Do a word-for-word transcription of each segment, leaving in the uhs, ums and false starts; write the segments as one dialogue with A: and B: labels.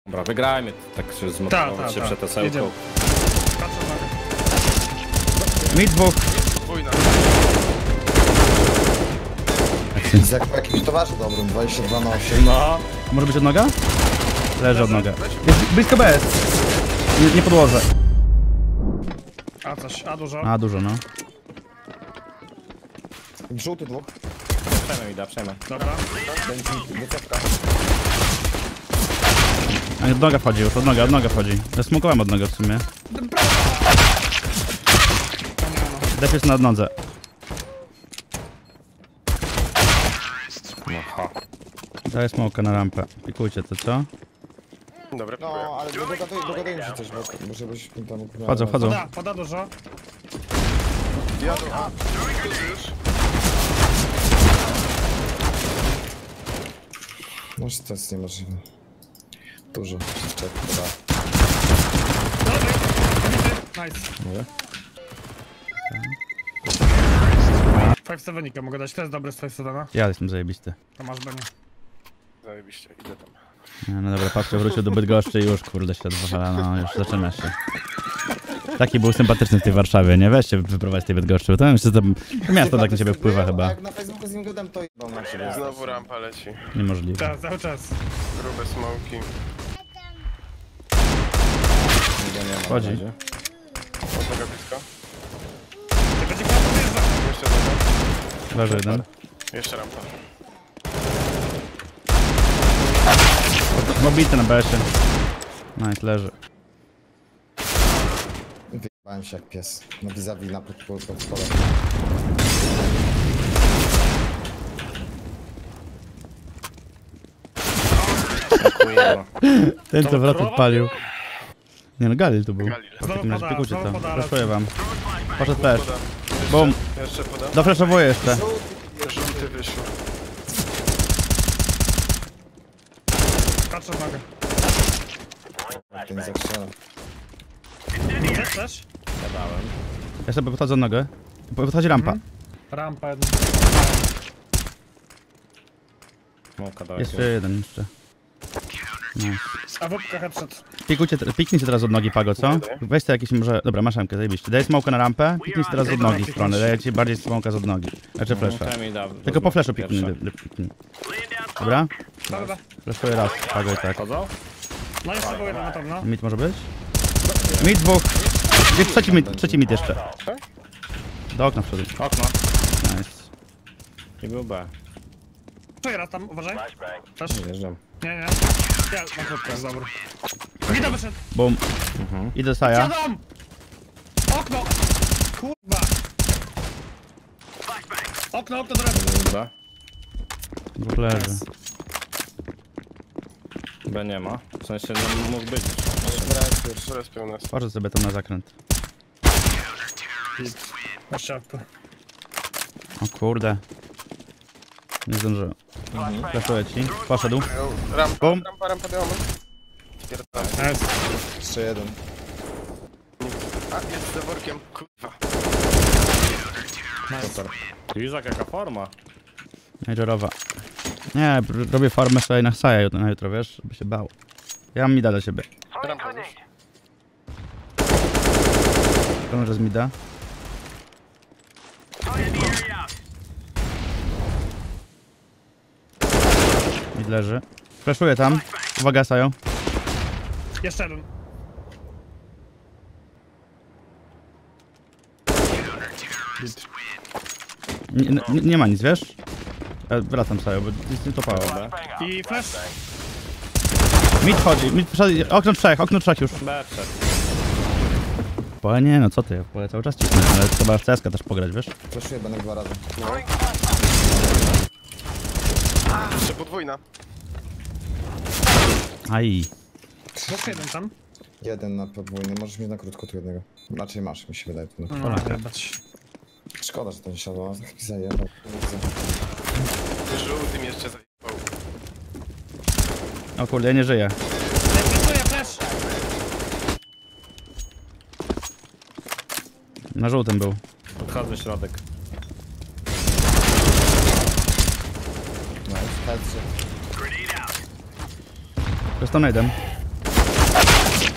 A: Dobra, wygrajmy, tak się zmotywować
B: ta, ta,
A: się
B: ta.
A: przed osełką.
C: Mi dwóch.
D: Wojna.
E: Jak po jakimś towarze dobrym, dwadzieścia dwa na osiem.
A: No.
C: Może być od noga? Leży od noga. Jest blisko B S. Nie, nie podłożę.
B: A coś, a dużo.
C: A, dużo, no.
E: Żółty dwóch.
A: Przejmę mi da, przejmę.
B: Dobra.
E: Wycofka.
C: A od noga wchodzi już, od noga, od noga wchodzi. Ja smokowałem od noga w sumie. Def jest na nodze.
A: Aha.
C: Daję smoka na rampę. Pikujcie to, co?
D: Dobra,
E: No,
D: próbuję.
E: ale dogaduj, dogadujmy się coś, bo muszę być tam...
C: Wchodzą, wchodzą.
B: Poda, poda dużo.
D: Jadą. Już.
E: Może to jest niemożliwe. Dużo. Jeszcze, dobra.
B: Nice.
A: Mówię.
B: pięć siedem mogę dać, to jest dobry z pięć siedem.
C: Ja jestem zajebisty.
B: To masz Beniu.
D: Zajebiście, idę tam.
C: Nie, no dobra, patrzę, wrócił do Bydgoszczy i już, kurde, ślad Wachala, no już zaczyna się. Taki był sympatyczny w tej Warszawie, nie? Weźcie wyprowadź z tej Bydgoszczy, bo to jeszcze to miasto tak na ciebie wpływa chyba.
E: Jak na Facebooku z nim gadam, to jebał na ciebie.
D: Znowu rampa leci.
C: Niemożliwe.
B: Tak, cały czas.
D: Grube smoki.
C: Chodzi.
D: Od tego blisko.
B: Ty będzie chyba podjeżdżał.
D: Jeszcze tego.
C: Leży jeden.
D: Jeszcze rampa.
C: Mobity na B S-ie. Nice, leży.
E: Wyjebałem się jak pies. Na vis-a-vis, na pod pod pod spodem.
C: Ten co wrot odpalił. Nie no, Galil tu był.
D: Galil.
C: W takim razie
B: Znowu
C: pikujcie
B: poda,
C: to.
B: znowu poda.
C: Flashuję wam. Poszedł flash.
D: Podam.
C: Bum.
D: Jeszcze podam.
C: Doflashowuję jeszcze.
D: Żółty wyszło.
B: Patrz od nogę.
E: Ten nie zastrzela.
B: Chcesz też?
A: Zadałem.
C: Ja sobie podchodzę od nogę. Podchodzi rampa.
B: Rampa jedna.
A: Smoka dałem.
C: Jeszcze jeden jeszcze. Nice.
B: A wódka headshot.
C: Pikujcie, piknijcie teraz od nogi, Pago, co? Weź sobie jakieś może... Dobra, masz ramkę, zajebiście. Daj smoka na rampę, piknij teraz od nogi strony. Daję ci bardziej smoka z od nogi. Znaczy flasha. Tylko po flashu piknij. dy- dy- piknij. Dobra?
B: Dobra, dobra.
C: Flashuję raz, Pago i tak.
A: Chodzą?
B: No jeszcze był jeden na pewno.
C: Mid może być? Mid dwóch. Jest trzeci mid, trzeci mid jeszcze. Do okna wszedł.
A: Okno.
C: Nice.
A: I był B.
B: Czuję raz tam, uważaj. Też?
A: Wjeżdżam.
B: Nie, nie. Ja, na krótko jest dobry. Gita wyszedł.
C: Boom. Idę Saja.
B: Siadam! Okno! Kurwa! Okno, okno do lewej.
A: B.
C: Dwóch leży.
A: B nie ma. W sensie nie mógł być.
D: Teraz pełna.
C: Patrzę sobie tam na zakręt.
B: Na ściankę.
C: O kurde. Nie zdążyłem. Flashuję ci. Poszedł.
D: Rampa,
C: Bum.
D: rampa, rampa, białamy. Pierdolę.
B: Jest.
E: Jeszcze jeden.
D: A, jest za workiem. Kurwa.
A: Super. Izak, jaka forma.
C: Majorowa. Nie, r- robię farmę sobie na Saja jutro, na jutro, wiesz, żeby się bał. Ja mam mida dla siebie.
D: Rampa już.
C: To może z mida. Mid leży. Flashuję tam. Uwaga, Sajo.
B: Jeszcze jeden.
C: Nie, nie, nie ma nic, wiesz? Ja wracam Sajo, bo nic nie topało.
B: I flash.
C: Mid chodzi, mid wszedł, okno trzech, okno trzech już.
A: B przed.
C: Pole nie, no co ty, pole cały czas cisnę, ale trzeba w C S ka też pograć, wiesz?
E: Flashuję, będę dwa razy.
D: Jeszcze podwójna.
C: Aj.
B: Jeszcze jeden tam.
E: Jeden na podwójny, możesz mieć na krótko tu jednego. Raczej masz, mi się wydaje. Tu na...
B: No, jebać.
E: Szkoda, że to nie siadło, tak mi zajebał.
D: Żółtym jeszcze zajebał.
C: O kurde, ja nie żyję.
B: Flashuję, flash.
C: Na żółtym był.
A: Podchodzę środek.
E: No, headshot.
C: To jest to najdem.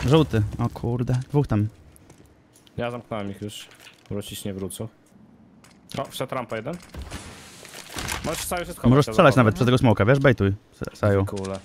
C: Żółty. O kurde. Dwóch tam.
A: Ja zamknąłem ich już. Wrócić nie wrócą. O, wszedł rampa jeden. Możesz cały się schować.
C: Możesz strzelać nawet przez tego smoka, wiesz? Bejtuj. Saju.
A: Kule.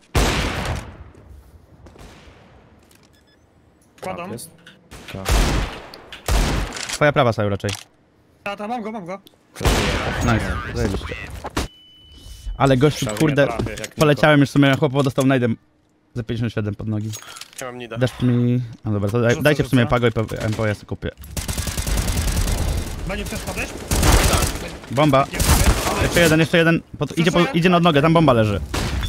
B: Kładą.
A: Jest. Tak.
C: Twoja prawa, Saju, raczej.
B: A, to mam go, mam go.
C: Nice. Zajebiście. Ale gościu,
A: Szalenie
C: kurde,
A: trafię, jak
C: poleciałem już sobie, chłopo dostał najdem za pięćdziesiąt siedem pod nogi.
D: Nie mam nida.
C: Dasz mi... No dobra, to daj,
B: Rzucę,
C: dajcie w sumie
B: rzucę.
C: pago i po- M P O ja sobie kupię.
B: Będzie chcesz podejść?
C: Bomba. Jeszcze jeden, jeszcze jeden. Pod, idzie, po, idzie na odnogę, tam bomba leży.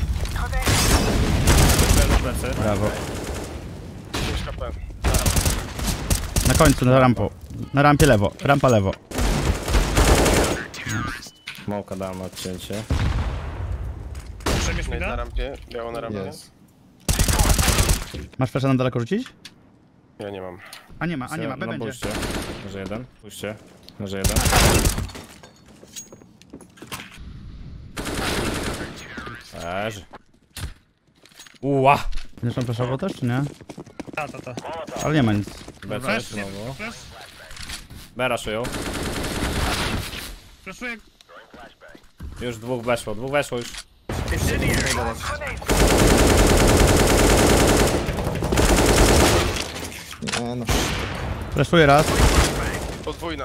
A: Plecy.
C: Brawo.
D: dziesięć K P.
C: Na końcu, na rampą. Na rampie lewo, rampa lewo.
A: Smoka dałem na odcięcie.
B: Przemierz mi
D: Na
B: da?
D: rampie, biało na rampie.
E: Jest.
C: Masz flasza na daleko rzucić?
D: Ja nie mam.
C: A nie ma, a nie ma, B
A: No
C: będzie.
A: pójście. Może jeden. Pójście. Może jeden. Leży. Uła!
C: Będziesz tam flaszował też, czy nie?
B: Ta, ta, ta.
C: Ale nie ma nic.
A: B
B: Flash,
A: coś znowu.
B: flash.
A: B raszują.
B: Flashuję.
A: Już dwóch weszło, dwóch weszło już.
E: Nie no.
C: Flashuję raz.
D: Podwójna.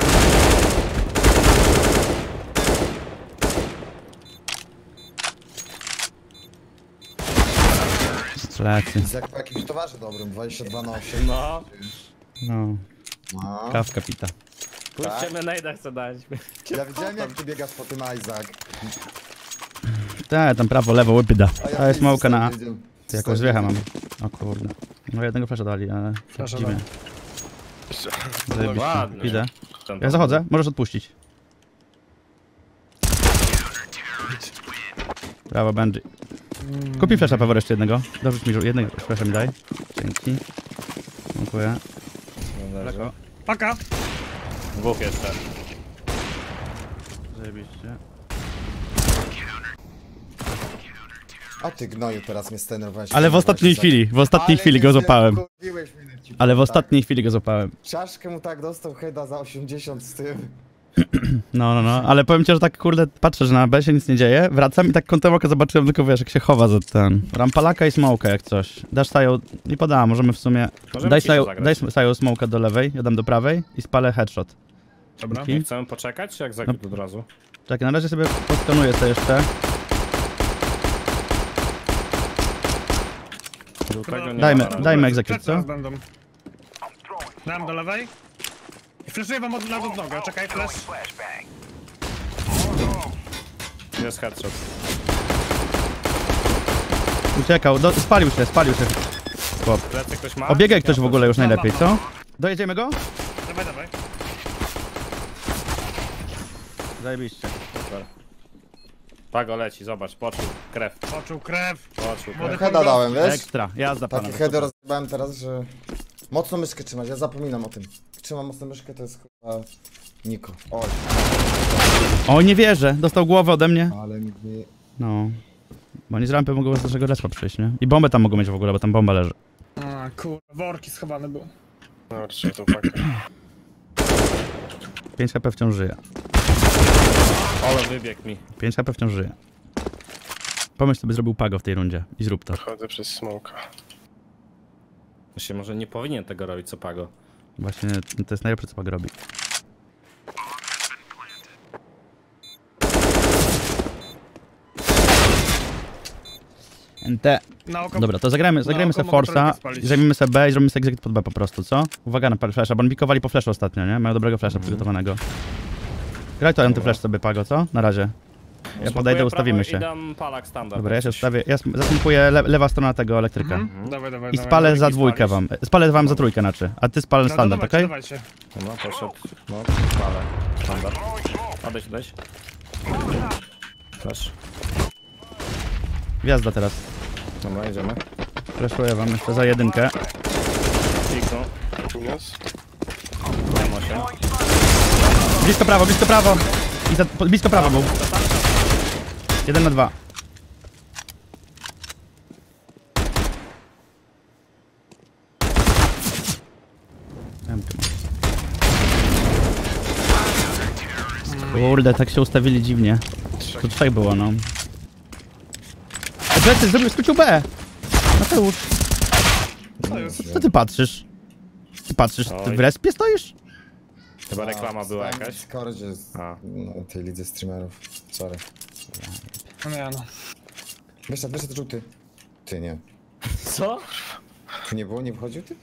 C: Plecy.
E: Jak po jakimś towarze dobrym, dwadzieścia dwa na osiem.
A: No.
C: No,
E: No.
C: kawka pita.
A: Puśćcie mnie najda chcę dać.
E: Ja widziałem jak ty biegasz po tym Isaac.
C: Tak, tam prawo, lewo, łypyda.
E: A ja
C: To jest małka na...
E: widziałem.
C: Ty jakąś zwiecha mam. O kurde. No jednego flasha dali, ale...
B: Flasha
C: dziwnie. Zajebiście.
A: Ładnie.
C: Idę. Ja zachodzę, możesz odpuścić. Brawo, Benji. Kupi flasha, Paweł, jeszcze jednego. Dorzuć mi żół- jednego flasha mi daj. Dzięki. Dziękuję.
A: Leży.
B: Paka.
A: Dwóch jeszcze.
C: Zajebiście.
E: A ty gnoju teraz mnie stenerowałeś.
C: Ale w ostatniej chwili, w ostatniej
E: Ale
C: chwili
E: nie
C: go
E: wiem,
C: złapałem.
E: kurwiłeś mnie, ci
C: Ale w
E: powiem,
C: ostatniej chwili go złapałem.
E: Tak. Czaszkę mu tak dostał heada za osiemdziesiąt z tym.
C: No, no, no, ale powiem ci, że tak kurde, patrzę, że na B się nic nie dzieje, wracam i tak kątem oka zobaczyłem tylko, wiesz, jak się chowa za ten. Rampalaka i smoka jak coś. Dasz Sają, nie podała, możemy w sumie...
A: Możemy
C: Daj
A: cicho
C: Sają,
A: zagrać.
C: daj Sają smoka do lewej, ja dam do prawej i spalę headshot.
B: Dobra.
C: Dzięki.
A: Chcemy poczekać, czy jak zagrać od razu?
C: Tak, na razie sobie poskanuję to jeszcze.
A: Do tego nie
C: Dajmy,
A: ma na razie.
C: dajmy execute,
B: Plecy
C: co?
B: teraz będą. Dam do lewej. I flashuję wam od na nogę. Czekaj, flash.
A: Jest headshot.
C: Uciekał, do, spalił się, spalił się. Chłop.
A: Plecy ktoś ma?
C: Obiegaj ktoś
A: Ja
C: w ogóle już
B: Mam,
C: najlepiej,
B: mam,
C: co? Dojedziemy go?
B: Dawaj, dawaj.
C: Zajebiście.
A: Super. Pago leci, zobacz, poczuł krew,
B: Poczuł krew.
A: poczuł
B: Młody
A: krew.
E: Heada dałem, wiesz?
C: Ekstra, jazda pana.
E: Takie heady rozbałem teraz, że... Mocno myszkę trzymać, ja zapominam o tym. Trzymam mocno myszkę, to jest chyba... Niko. Oj,
C: O, nie wierzę, dostał głowę ode mnie.
E: ale mi nie...
C: No. Bo oni z rampy mogą z naszego respa przyjść, nie? I bombę tam mogą mieć w ogóle, bo tam bomba leży.
B: A, kurwa, worki schowane były.
D: No, trzeba tą pakę.
C: pięć H P wciąż żyje.
A: Ale wybiegł mi.
C: pięć H P wciąż żyje. Pomyśl, co by zrobił Pago w tej rundzie i zrób to.
D: Chodzę przez smoka.
A: To się może nie powinien tego robić, co Pago.
C: Właśnie to jest najlepsze, co Pago robi. N T.
B: Na oko.
C: Dobra, to zagrajmy, zagrajmy
B: oko
C: sobie
B: mogę
C: Force'a,
B: trochę spalić.
C: zajmijmy sobie B i zrobimy sobie execute pod B po prostu, co? Uwaga na flasha, bo oni pikowali po flashu ostatnio, nie? Mają dobrego flasha przygotowanego. Graj to antyflash sobie, Pago, co? Na razie. Ja podejdę, ustawimy się.
A: I dam palak standard.
C: Dobra, ja się ustawię. Ja zasmupuję le lewa strona tego elektryka.
B: Mhm. Dawaj, dawaj,
C: I
B: dawaj.
C: spalę za
A: i
C: dwójkę
A: spalić.
C: wam. Spalę wam za trójkę, znaczy. A ty spal
B: No,
C: standard,
B: dawajcie,
C: okej?
B: dawajcie.
A: No, poszedł. No, palę. Standard. Odejdź, odejdź. Flash.
C: Wjazda teraz.
A: Dobra, idziemy.
C: Flashuję wam jeszcze za jedynkę.
A: Piknął.
D: Minus.
A: Mam osiem.
C: Blisko prawo, blisko prawo! I za, po- blisko prawo był. Jeden na dwa. Kurde, tak się ustawili dziwnie. Tu trzech było, no. Plecy, zrobił, skrócił B! Mateusz,
B: Co jest?
C: co ty patrzysz? Ty patrzysz, ty w respie stoisz?
A: Chyba reklama była
E: Stałem
A: jakaś.
E: w Discordzie z
A: A.
E: no, tej lidze streamerów. Sorry.
B: No nie no.
E: Wyszedł, wyszedł żółty. Ty nie.
A: Co?
E: Tu nie było, nie wchodził ty?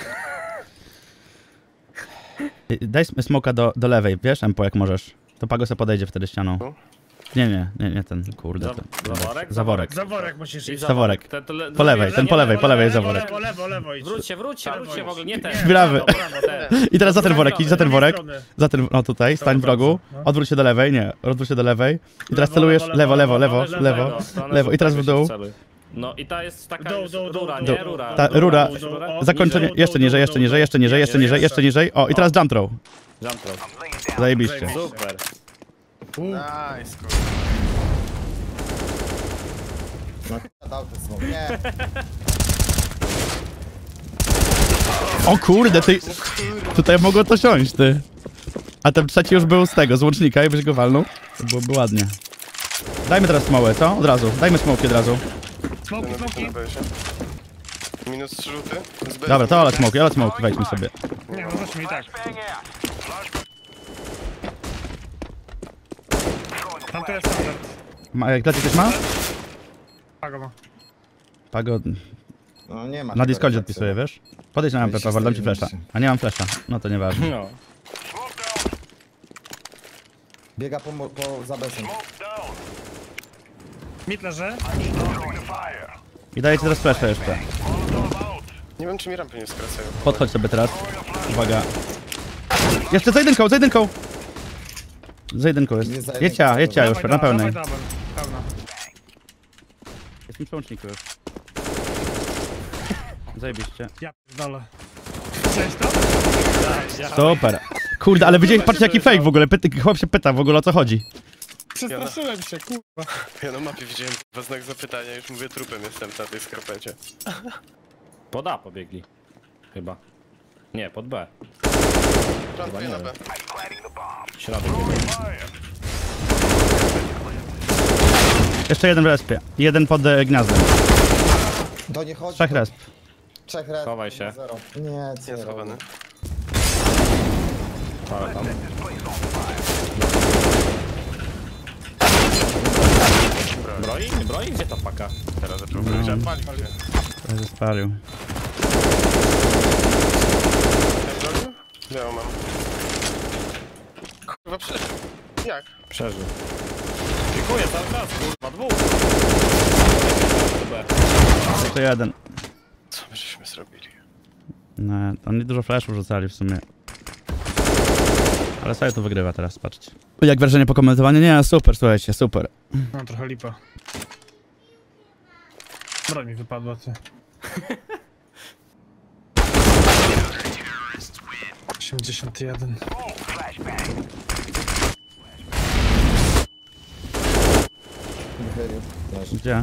C: Daj smoka do, do lewej, wiesz, Empo, jak możesz. To Pago se podejdzie wtedy ścianą. Nie, nie, nie, nie ten, kurde.
A: Za-
C: Ten.
A: zaworek?
C: Zaworek.
B: Zaworek musisz
A: I
B: iść.
C: Zaworek.
A: Ten, to le-
C: Po lewej, ten po lewej, po lewej zaworek.
B: Lewo, lewo, lewo, lewo idź.
A: Wróćcie, wróćcie, wróćcie w ogóle, nie ten.
C: Brawy.
B: Brawo, brawo, ten.
C: I teraz za ten worek, idź za ten worek.
B: strony.
C: Za ten, no tutaj, stań w rogu. Odwróć się do lewej, nie, odwróć się do lewej. I teraz
B: Lewo,
C: celujesz
B: lewo,
C: lewo, lewo,
B: lewo,
C: lewo,
B: lewo,
C: lewo,
B: lewo,
A: stronę,
C: lewo. I teraz w
A: żeby się
C: dół.
A: wceluj. No i ta jest taka
B: Dół,
A: już
B: dół, dół,
A: rura,
B: dół,
A: nie?
B: dół.
A: Rura.
C: Ta rura.
A: Pójdź rurę.
B: O,
C: Zakończenie,
B: Dół,
C: jeszcze
B: dół,
C: niżej,
B: dół,
C: jeszcze
B: dół,
C: niżej,
B: dół.
C: jeszcze niżej, jeszcze
B: Nie,
C: niżej, jeszcze niżej. O, i teraz jump throw.
A: Jump throw.
C: Zajebiście.
A: Super.
D: Nice, kurwa.
E: No dał ten smok. Nie.
C: O kurde, ty... Tutaj mogło to siąść, ty. A ten trzeci już był z tego, z łącznika i byś go walnął. To byłoby ładnie. Dajmy teraz smołę, co? Od razu. Dajmy smoki od razu.
B: Smoki,
D: Jeden
B: smoki.
D: na B się. Minus trzy rzuty. Z B.
C: Dobra, to ale smoki, ale smoki, wejdźmy sobie.
B: Nie, no zacznij i tak. Tam to jest standard.
C: Ma, jak leci ktoś ma?
B: Pago ma.
C: Pago
E: No nie ma.
C: na
E: tego
C: Discordzie
E: refleksji.
C: odpisuje, wiesz? Podejdź na rampę, Paweł, dam ci flesza. A nie mam flesza. No to nieważne.
A: No.
E: Biega po, mo- po zabesem.
B: Mit leży.
C: I daję ci teraz flesza jeszcze.
D: Nie wiem, czy mi rampy nie skracają.
C: Podchodź sobie teraz. Uwaga. Jeszcze za jedynką, za jedynką! Za jedynką
E: Nie za
C: jest.
E: jedynką,
C: Jedźcia,
E: za
C: jedźcia już,
B: Dawaj,
C: na
B: dawaj,
C: pełnej.
B: dawaj, pełna.
C: Jest mi przełączniku już. Zajebiście.
B: Ja pierdolę. Chciałeś to?
C: Super. Kurde, ale widziałeś, patrzcie jaki fake w ogóle. Pyty, chłop się pyta w ogóle o co chodzi.
B: Przestraszyłem się, kurwa.
D: Ja na mapie widziałem chyba znak zapytania, już mówię, trupem jestem na tej skarpecie.
A: Pod A pobiegli. Chyba. Nie, pod B.
D: Plantuję na B.
A: Środek.
C: Jeszcze jeden w respie. Jeden pod e, gniazdem.
E: Do nie chodzi.
C: Trzech
E: to-
C: resp.
E: Trzech resp.
A: Chowaj się.
E: Zero. Nie,
D: Nie
E: zero.
D: schowany.
A: Ale tam. Broi? Nie broi? Gdzie ta paka?
D: Teraz zaczął
C: No.
D: powiedzieć, palił się.
C: To się spalił.
D: Jak zrobił? Ja mam. Kurwa, przeżył. Jak?
A: Przeżył. Dziękuję cały czas, kurwa, dwóch. B.
C: To jeden.
D: Co my żeśmy zrobili?
C: No, oni dużo flashów rzucali w sumie. Ale sobie to wygrywa teraz, patrzcie. Jak wrażenie po komentowaniu? Nie, super, słuchajcie, super.
B: No trochę lipa. Broń mi wypadła, ty. osiemdziesiąt jeden.
E: Wychylił. Leży.
C: Gdzie?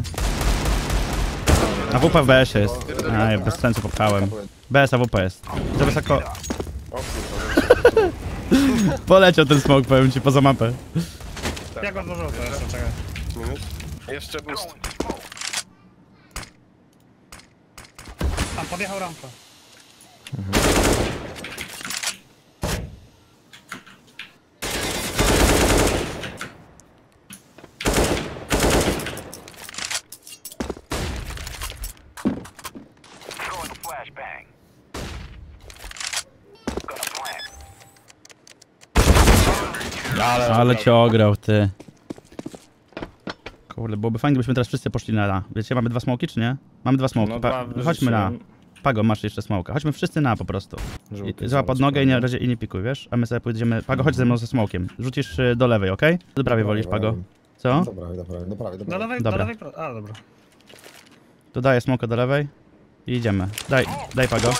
C: A W P w B S ie jest. Aj, bez sensu popchałem. B S, A W P jest. Za wysoko.
D: O kurwa,
C: Poleciał ten smoke, powiem ci, poza mapę.
B: Ja go odłożyłem to jeszcze, czekaj.
D: minus. Jeszcze boost.
B: Tam podjechał rampę.
C: Ale cię ograł, ty. Kurde, byłoby fajnie, gdybyśmy teraz wszyscy poszli na A. Wiecie, mamy dwa smoki, czy nie? Mamy dwa smoki.
A: No
C: Pa
A: dwa
C: chodźmy na A.
A: wyrzuciłem.
C: Pago, masz jeszcze smoka. Chodźmy wszyscy na A po prostu.
A: Żółty
C: I, złap pod nogę i nie, razie, i nie pikuj, wiesz? A my sobie pójdziemy... Pago, chodź ze mną ze smokiem. Rzucisz y, do lewej, okej? Okay? Do prawej wolisz, Pago. Co?
E: Do prawej, do prawej, do prawej, do
B: Do
E: prawej.
B: lewej, do
C: Dobra.
B: lewej, pro... A, dobra.
C: Dodaję smoka do lewej. I idziemy. Daj, daj Pago.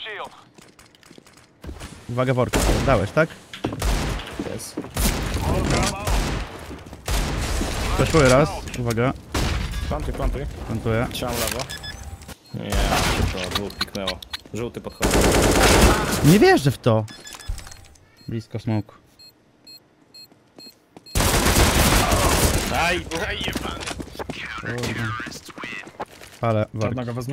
C: Uwaga, worku. Dałeś, tak?
E: Jest.
C: Przeszły raz. Uwaga.
A: Plantuj, plantuj.
C: Plantuję.
A: Trzymam lewo. Nie, to dwóch piknęło. Żółty podchodzi.
C: Nie wierzę w to. Blisko smoku.
A: Aj!
D: Aj, jebany.
C: Ale work.
B: Żadnego wezmę.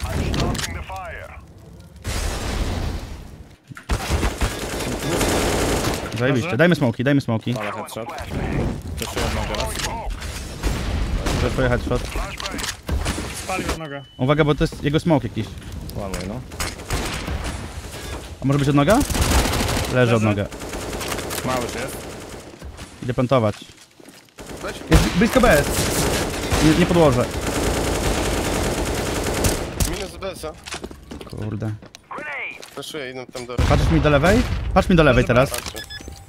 C: Zajebiście. Dajmy smoki, dajmy smoki.
A: Ale headshot. Proszę jednego raz.
C: Chcesz pojechać shot?
B: Spalił nogę.
C: Uwaga, bo to jest jego smoke jakiś.
A: Łanuj, no.
C: A może być od noga? Leży od
B: Leży.
C: noga.
A: Mały już jest.
C: Idę plantować.
D: Weź.
C: Jest blisko B S. Nie, nie podłożę.
D: Minus B S a.
C: Kurde.
D: Flashuję, idę tam do...
C: Patrzysz mi do lewej? Patrz mi do lewej teraz.
D: Patrzę.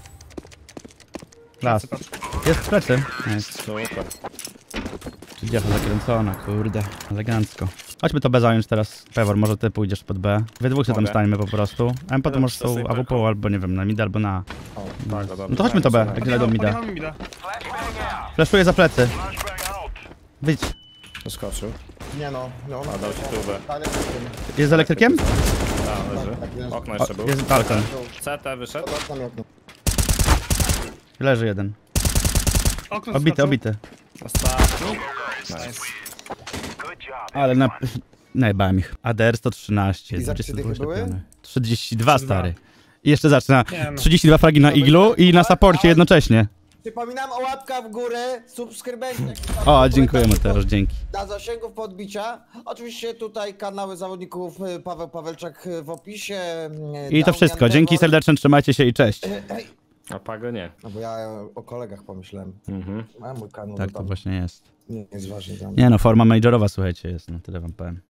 C: Las. Jest w plecy. Nice.
A: Super.
C: Dziecha zakręcona, kurde. Elegancko. Chodźmy to B zająć teraz. Pewor, może ty pójdziesz pod B. Wy dwóch się tam
A: Mogę.
C: stańmy po prostu. M P to może są A W P albo nie wiem, na mid albo na...
A: Tak, dobra.
C: No to chodźmy to B, jak źle do mida.
B: Podjechał mi mida.
C: Flashuję za plecy. Wyjdź.
A: Zaskoczył.
E: Nie no, no.
A: A dał ci tubę.
E: Ale
C: Jest z elektrykiem?
A: A, leży. Okno
C: O,
A: jeszcze był.
C: jest balkon.
A: C T wyszedł.
E: namiotny.
C: Leży jeden.
B: Okno
C: Obity,
B: skoczył.
C: obity.
A: Ostatni. Nice.
C: Ale na... Najbałem ich. A D R sto trzynaście.
E: Izak, czy dychy były?
C: trzydzieści dwa, stary. I jeszcze zaczyna.
B: Nie no.
C: trzydzieści dwa fragi na iglu i na saporcie jednocześnie.
E: Przypominam o łapka w górę, subskrybencie.
C: O, dziękuję Mateusz, dzięki.
E: Dla zasięgów podbicia. Oczywiście tutaj kanały zawodników y, Paweł Pawelczak y, w opisie. y,
C: I to
E: Damian
C: wszystko. Dzięki
E: Pewor.
C: serdecznie, trzymajcie się i cześć.
A: A Pago nie.
E: No bo ja o kolegach pomyślałem.
A: Mhm.
E: A mój kanał
C: Tak
E: to
C: to
E: tam
C: właśnie jest.
E: nie jest ważny dla mnie.
C: Nie no, forma majorowa, słuchajcie, jest, no tyle wam powiem.